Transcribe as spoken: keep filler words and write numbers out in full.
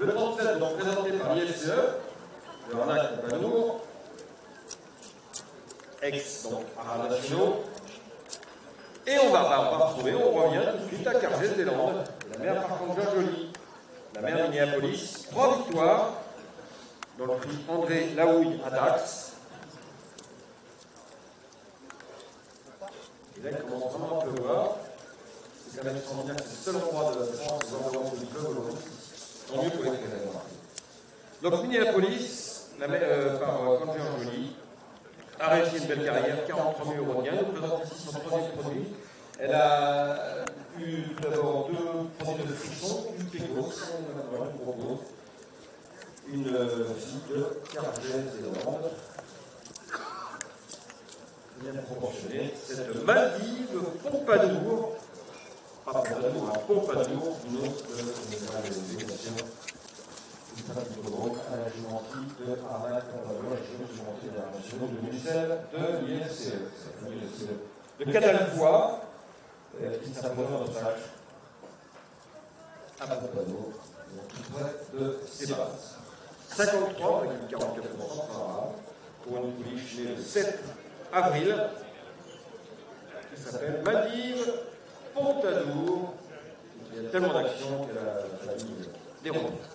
Le trente-sept, donc présenté par l'I F C E, le Arnaque Pompadour, ex, donc, Arts nationaux. Et on va, bah, on va retrouver, on revient tout de suite à Cargès-des-Landes, la mère par contre Georges-Joly, la mère Minneapolis, trois victoires dans le prix André Laouille à Dax. Et là, il commence vraiment à pleuvoir. C'est quand même extraordinaire que c'est le seul endroit de France des environs du club aujourd'hui. Tant mieux pour les présidents. Donc Minneapolis, la mère, euh, par euh, Georges-Joly, a réussi une belle carrière, quarante-trois mille euros de gains, nous présente ici son troisième produit. Elle a eu tout d'abord deux produits de friction, une pégo, une fille de Cargès-des-Landes, bien proportionnée, cette Maldive Pompadour, pas Pompadour, hein, Pompadour, une autre de l'éducation. C'est un hippodrome à la géométrie de Arnaque Pompadour, la géométrie de la nationale de Bruxelles de l'I F C E. De Cadalfoy, qui s'impose en obstacle à Pompadour, tout près de Sébastien. cinquante-trois virgule quarante-quatre pour cent pour une pouliche née le sept avril, qui s'appelle Maldive Pompadour. Il y a tellement d'actions qu'elle a mis des ronds.